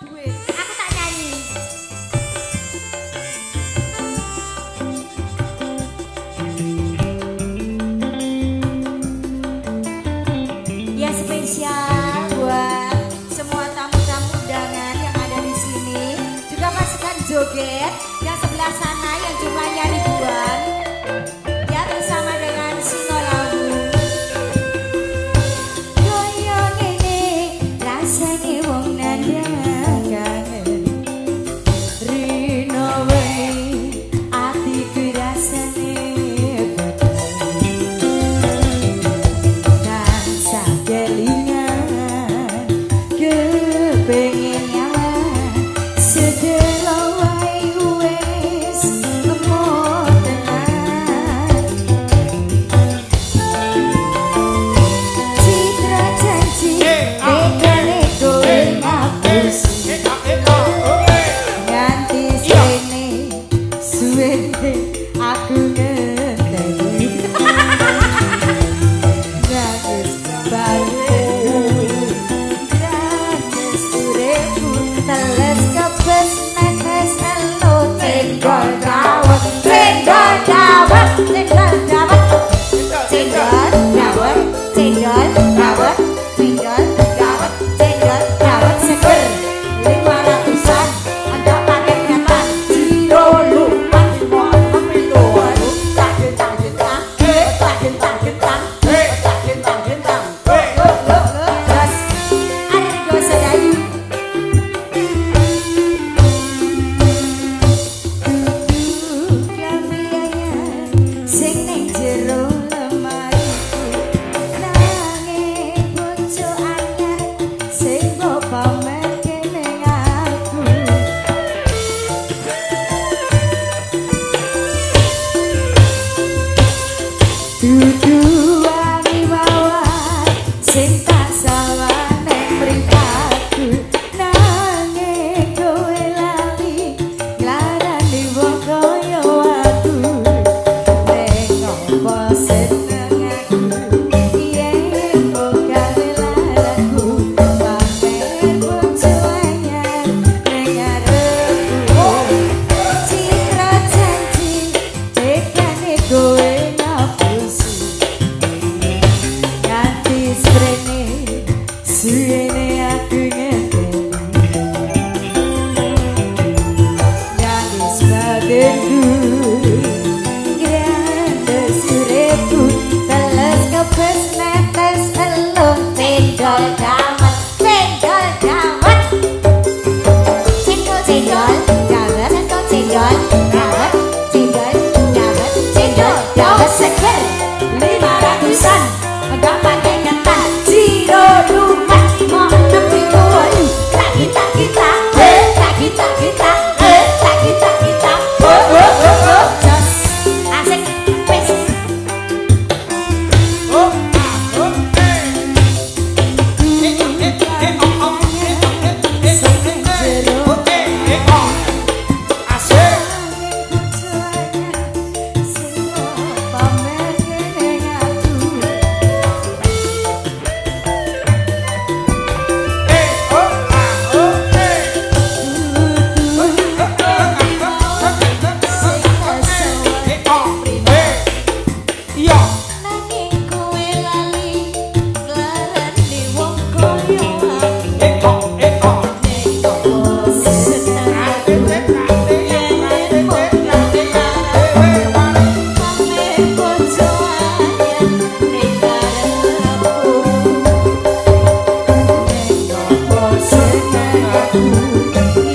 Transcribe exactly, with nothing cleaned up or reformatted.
duit. Aku tak nyanyi. Ya spesial buat semua tamu-tamu undangan yang ada di sini. Juga pasukan joget yang sebelah sana yang jumlahnya ribuan. Ya bersama dengan Singolawu. Koyo ngene rasane wong nandangan. Rino wengi atiku rasane tansah kelingan kepengin nyaman sedelo wae wis lemot tenan. Citra janji tekane kowe ngapus nganti sene suwene aku ngenteni gratis baru gratis urepu teles kepes netes elo tenggol dawet tenggol dawet tenggol dawet tenggol dawet tenggol dawet tenggol dawet tenggol dawet seger lima ratusan ada paket nyata ciro lumat motor itu waduh tak gentang gentang tak gentang gentang tak gentang gentang lo lo lo terus ada di gua sedayu kambiayan sing ning jero lemariku nanging bojo anyar sing mbok pamerke ning aku. Dudu wangi mawar sing tak salah ning mripatku nanging kowe lali nglarani wong kaya aku ning apa seneng aku yen kok gawe laraku pamer bojo anyar ning arepku. Citra janji tekane kowe ngapusi ganti sprene suwene aku ngenteni nangis badanku grande sureku teles kepes netes elo tenggol dawet tenggol dawet cendol cendol dawet cendol cendol dawet cendol dawet cendol dawet seger lima ratusan enggak pakai ketan ciro lumat motor itu waduh tak kita kita eh tak kita kita eh tak kita kita oh oh oh oh jos asik wis Oh, ah, oh, eh. Eh, eh, eh, eh, oh, oh, eh, oh, eh, eh, eh, eh, oh, eh, eh, oh. Asik. Eh, oh, ah, oh, eh. Oh, oh, oh, oh, ah, oh, oh, eh, eh, oh, eh. Iya. Nanging kowe lali nglarani wong kaya aku Eh, oh, eh, oh. ning apa seneng aku yen kok gawe laraku pamer bojo anyar ning arepku ning apa seneng aku